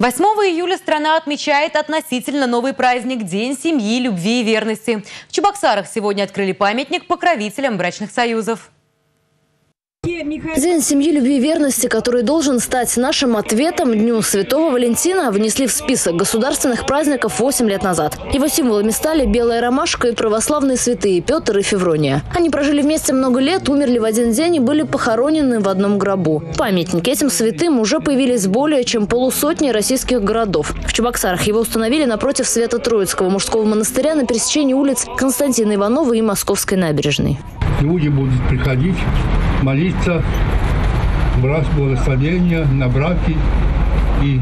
8 июля страна отмечает относительно новый праздник – День семьи, любви и верности. В Чебоксарах сегодня открыли памятник покровителям брачных союзов. День семьи, любви и верности, который должен стать нашим ответом Дню Святого Валентина, внесли в список государственных праздников 8 лет назад. Его символами стали белая ромашка и православные святые Петр и Феврония. Они прожили вместе много лет, умерли в один день и были похоронены в одном гробу. Памятники этим святым уже появились в более чем полусотни российских городов. В Чебоксарах его установили напротив Свято-Троицкого мужского монастыря на пересечении улиц Константина Иванова и Московской набережной. Люди будут приходить, молиться, брать благословения на браки и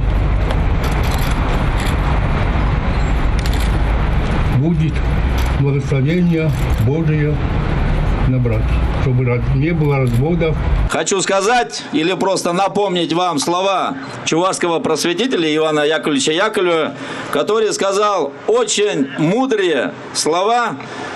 будет благословение Божие на браки, чтобы не было разводов. Хочу сказать или просто напомнить вам слова чувашского просветителя Ивана Яковлевича Яковлева, который сказал очень мудрые слова,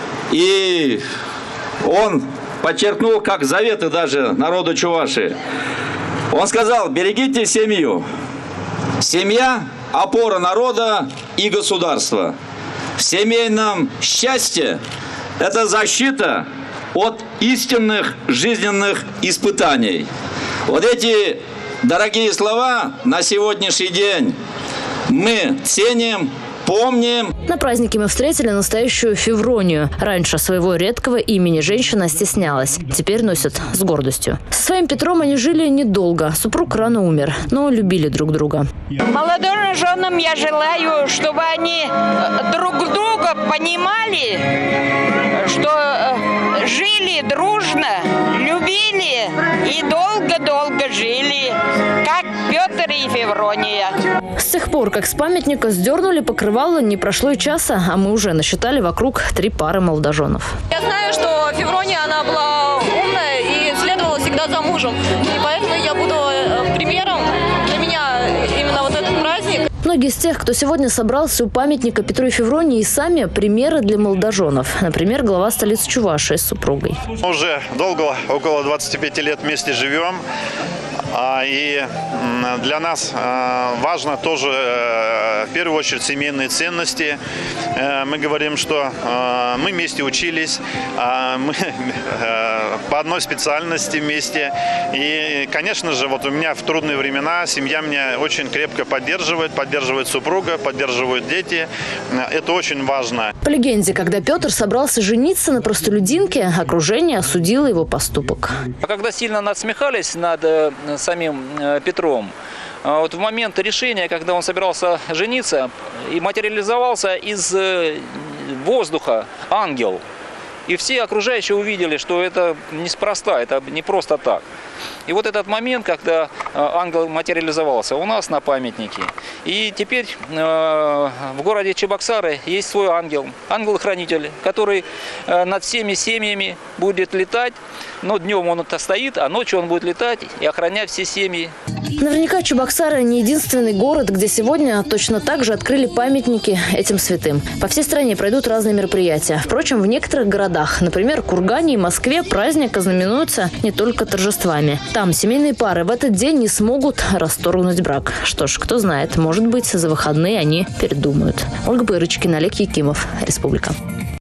и он подчеркнул, как заветы даже народу Чувашии. Он сказал: берегите семью. Семья – опора народа и государства. В семейном счастье – это защита от истинных жизненных испытаний. Вот эти дорогие слова на сегодняшний день мы ценим, помним. На празднике мы встретили настоящую Февронию. Раньше своего редкого имени женщина стеснялась. Теперь носит с гордостью. Со своим Петром они жили недолго. Супруг рано умер, но любили друг друга. Молодым женам я желаю, чтобы они друг друга понимали, что жили дружно, любили и долго-долго жили, как Петр и Феврония. С тех пор, как с памятника сдернули покрывало, не прошло и часа, а мы уже насчитали вокруг 3 пары молодоженов. Я знаю, что Феврония, она была умная и следовала всегда за мужем. И поэтому я буду примером для меня именно вот этот праздник. Многие из тех, кто сегодня собрался у памятника Петру и Февронии, и сами примеры для молодоженов. Например, глава столицы Чувашии с супругой. Уже долго, около 25 лет вместе живем. И для нас важно тоже, в первую очередь, семейные ценности. Мы говорим, что мы вместе учились, мы по одной специальности вместе. И, конечно же, вот у меня в трудные времена семья меня очень крепко поддерживает супруга, поддерживают дети. Это очень важно. По легенде, когда Петр собрался жениться на простолюдинке, окружение осудило его поступок. А когда сильно насмехались над самим Петром, вот в момент решения, когда он собирался жениться, и материализовался из воздуха ангел. И все окружающие увидели, что это неспроста, это не просто так. И вот этот момент, когда ангел материализовался у нас на памятнике. И теперь в городе Чебоксары есть свой ангел, ангел-хранитель, который над всеми семьями будет летать. Но днем он стоит, а ночью он будет летать и охранять все семьи. Наверняка Чебоксары не единственный город, где сегодня точно так же открыли памятники этим святым. По всей стране пройдут разные мероприятия. Впрочем, в некоторых городах, например, Кургане и Москве, праздник ознаменуется не только торжествами. Там семейные пары в этот день не смогут расторгнуть брак. Что ж, кто знает, может быть, за выходные они передумают. Ольга Пырочкина, Олег Якимов, Республика.